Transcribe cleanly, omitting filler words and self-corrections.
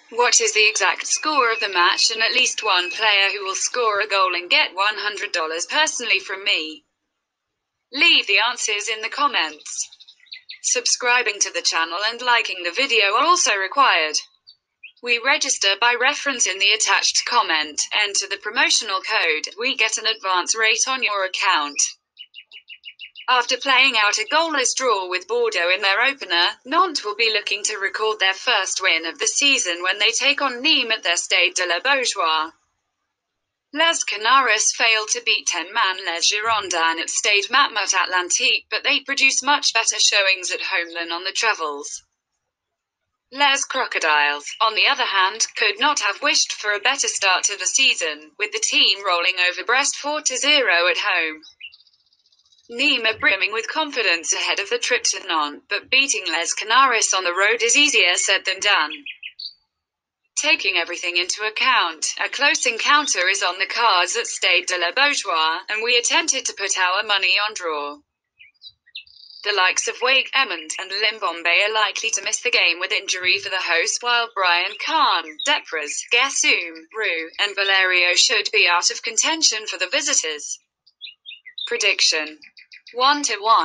What is the exact score of the match and at least one player who will score a goal and get $100 personally from me? Leave the answers in the comments. Subscribing to the channel and liking the video are also required. We register by reference in the attached comment. Enter the promotional code. We get an advance rate on your account. After playing out a goalless draw with Bordeaux in their opener, Nantes will be looking to record their first win of the season when they take on Nîmes at their Stade de la Beaujoire. Les Canaris failed to beat 10-man Les Girondins at Stade Matmut Atlantique, but they produce much better showings at home than on the travels. Les Crocodiles, on the other hand, could not have wished for a better start to the season, with the team rolling over Brest 4-0 at home. Nîmes are brimming with confidence ahead of the trip to Nantes, but beating Les Canaris on the road is easier said than done. Taking everything into account, a close encounter is on the cards at Stade de la Beaujoire, and we attempted to put our money on draw. The likes of Wake, Emond, and Limbombe are likely to miss the game with injury for the host, while Brian Kahn, Depraz, Gassoum, Roux, and Valerio should be out of contention for the visitors. Prediction: 1-1.